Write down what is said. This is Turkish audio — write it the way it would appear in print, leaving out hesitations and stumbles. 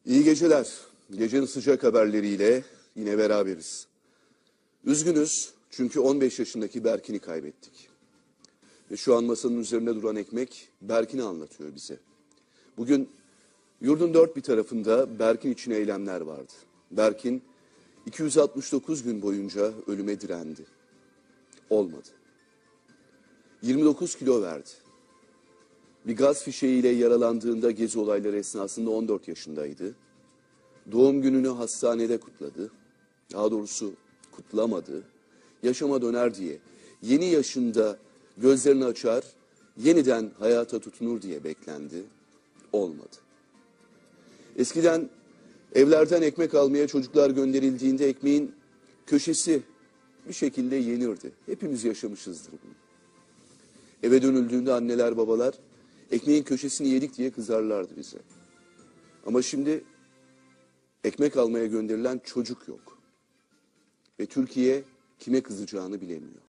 İyi geceler. Gecenin sıcak haberleriyle yine beraberiz. Üzgünüz çünkü 15 yaşındaki Berkin'i kaybettik. Ve şu an masanın üzerinde duran ekmek Berkin'i anlatıyor bize. Bugün yurdun dört bir tarafında Berkin için eylemler vardı. Berkin 269 gün boyunca ölüme direndi. Olmadı. 29 kilo verdi. Bir gaz fişeğiyle yaralandığında gezi olayları esnasında 14 yaşındaydı. Doğum gününü hastanede kutladı. Daha doğrusu kutlamadı. Yaşama döner diye. Yeni yaşında gözlerini açar, yeniden hayata tutunur diye beklendi. Olmadı. Eskiden evlerden ekmek almaya çocuklar gönderildiğinde ekmeğin köşesi bir şekilde yenirdi. Hepimiz yaşamışızdır bunu. Eve dönüldüğünde anneler babalar ekmeğin köşesini yedik diye kızarlardı bize. Ama şimdi ekmek almaya gönderilen çocuk yok. Ve Türkiye kime kızacağını bilemiyor.